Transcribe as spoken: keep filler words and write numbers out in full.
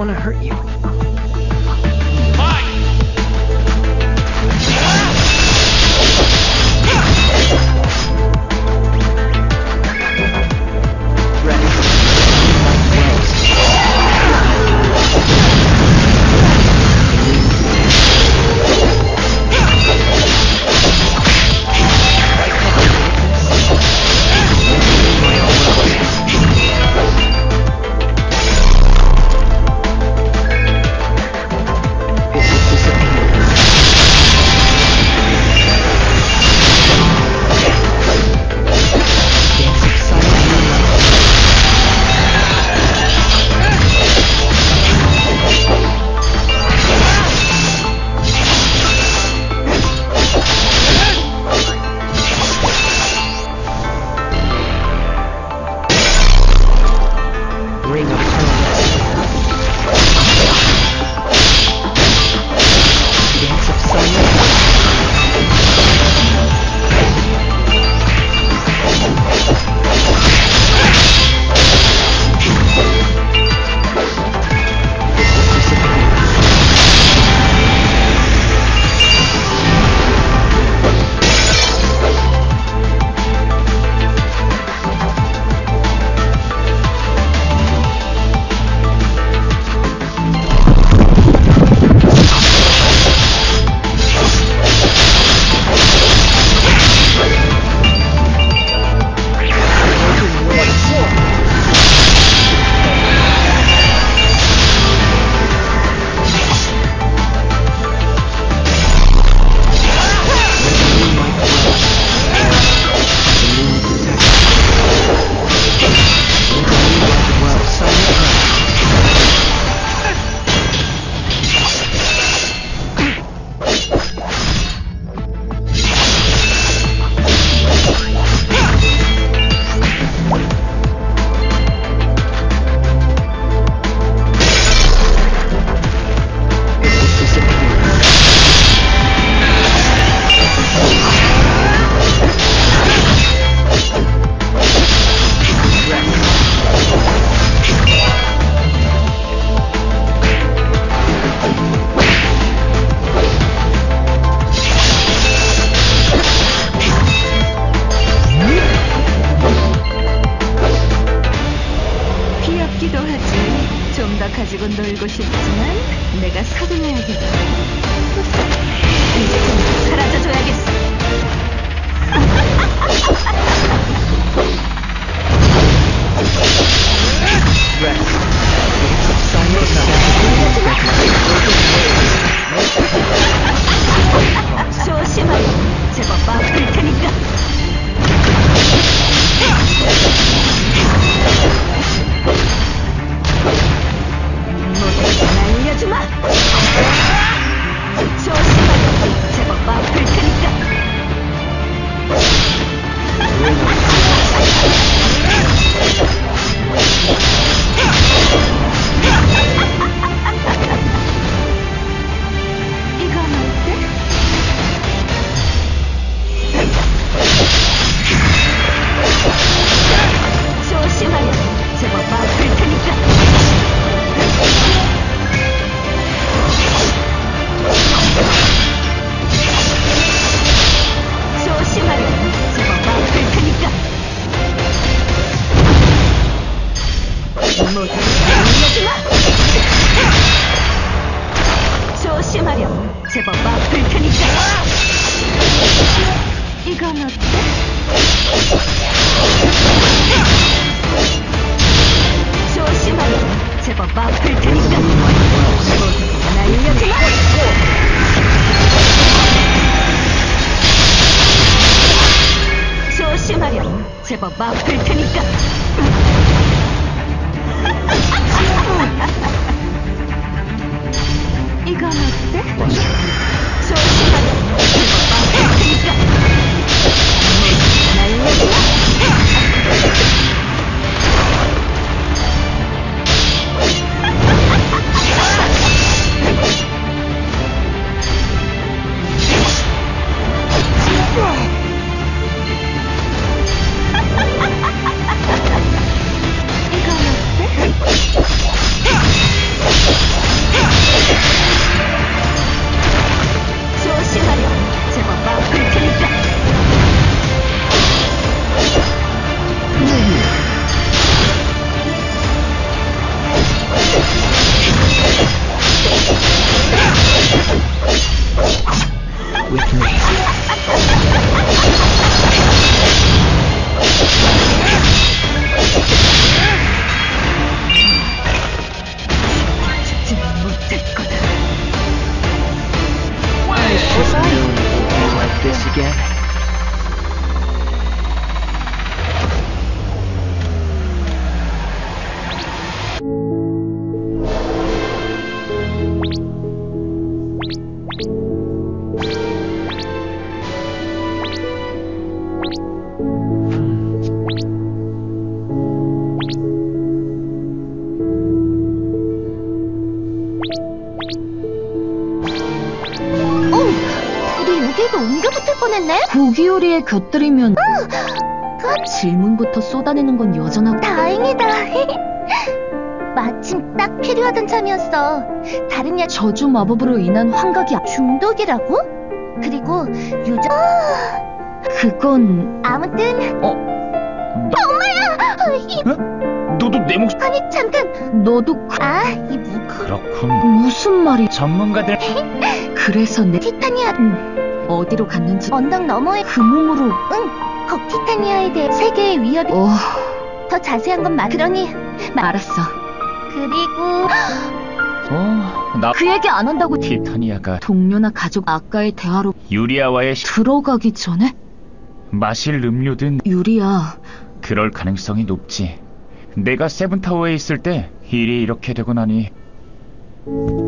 want to hurt you. 가지고 놀고 싶지만 내가 서둘러야겠어. 이제 좀 사라져줘야겠어. 조심하게. 제법 아플 테니까. 날려주마. 조심하게. 제법 아플 테니까. 이건 어때? 조심하게. 제법 아플 테니까. 조심하게. 제법 아플 테니까. 모두 날려주마. 조심하렴. 제법 아플 테니까. 이건 어때? 조심하렴. 제법 아플 테니까. 모두 날려주마. 조심하렴. 제법 아플 테니까. 이건 어때? 조심하렴. 제법 아플 테니까. 날려주마. Witness. 지지는 못할 거다. I should have known it would be like this again. 우리 여기에도 옮겨 붙을 뻔했네? 고기 요리에 곁들이면 그 질문부터 쏟아내는 건 여전하고. 다행이다. 마침 딱 필요하던 참이었어. 다른 야 저주 마법으로 인한 환각이 아- 중독이라고? 그리고 유저 그건 아무튼 어? 엄마야! 이... 너도 내 목소리. 아니 잠깐. 너도 그- 아, 이 무... 그렇군. 무슨 말이? 전문가들. 그래서 내 티타니아 음, 어디로 갔는지 언덕 너머에 그 몸으로. 응, 거 티타니아에 대해 세계의 위협이 어, 더 자세한 건 말. 그러니 알았어. 그리고 어, 나 그 얘기 안 한다고. 티타니아가 동료나 가족 아까의 대화로 유리아와의 시- 들어가기 전에. 마실 음료든 유리야, 그럴 가능성이 높지. 내가 세븐타워에 있을 때 일이 이렇게 되고 나니